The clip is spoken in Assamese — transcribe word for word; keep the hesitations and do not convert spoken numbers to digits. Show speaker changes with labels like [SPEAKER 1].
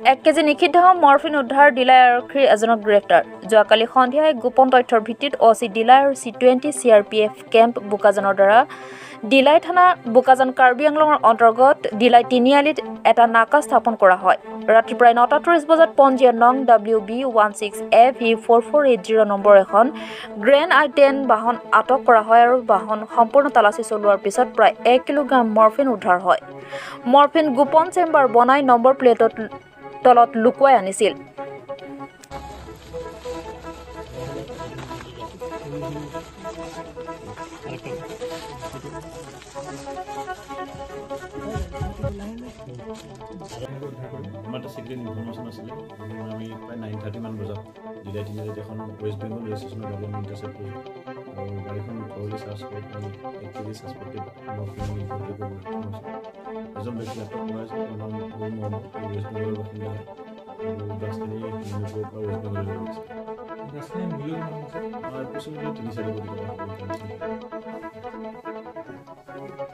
[SPEAKER 1] এক কেজি নিষিদ্ধ মৰফিন উদ্ধাৰ ডিলাই আৰক্ষীৰ এজনক গ্ৰেপ্তাৰ যোৱাকালি সন্ধিয়াই গোপন তথ্যৰ ভিত্তিত অ চি ডিলাই আৰু C twenty C R P F camp বোকাজানৰ দ্বাৰা ডিলাই থানা বোকাজান কাৰ্বি আংলঙৰ অন্তৰ্গত ডিলাই তিনিআলিত এটা নাকা স্থাপন কৰা হয় ৰাতি প্ৰায় নটা ত্ৰিশ বজাত পঞ্জীয়ন নং W B one six A V four four eight zero' নম্বৰ এখন গ্ৰেণ্ড আই টেন বাহন আটক কৰা হয় আৰু বাহন সম্পূৰ্ণ তালাচী চলোৱাৰ পিছত প্ৰায় এক কিলোগ্ৰাম মৰফিন উদ্ধাৰ হয় মৰফিন গোপন চেম্বাৰ বনাই নম্বৰ প্লেটত তলত লুকুৱাই আনিছিল
[SPEAKER 2] আমাৰ এটা চিক্ৰেট ইনফৰমেশ্যন আছিলে আমি প্ৰায় নাইন থাৰ্টি মান বজাত ডিলাই তিনিআলিত এখন ৱেষ্ট বেংগল ৰেজিষ্ট্ৰেশ্যনৰ ডকুমেণ্ট ইণ্টাৰচেপ্ট কৰিলোঁ আৰু গাড়ীখন থৰলি চাৰ্জ কৰি আমি এক কেজি ছাছপেক্টেড মৰফিন ইম্পৰ্ট কৰিবলৈ এজন ব্যক্তি আটক কৰা হৈছে তেওঁৰ নাম অৰুণ মহম্মদ ৱেষ্ট বেংগলৰ বাসিন্দা আৰু ড্ৰাগছখিনি মণিপুৰৰ পৰা ৱেষ্ট বেংগললৈ গৈছে ড্ৰাগছখিনি মূল্য কিমান হৈছে এপ্ৰক্সিমেটলি তিনি চাৰি কোটি টকা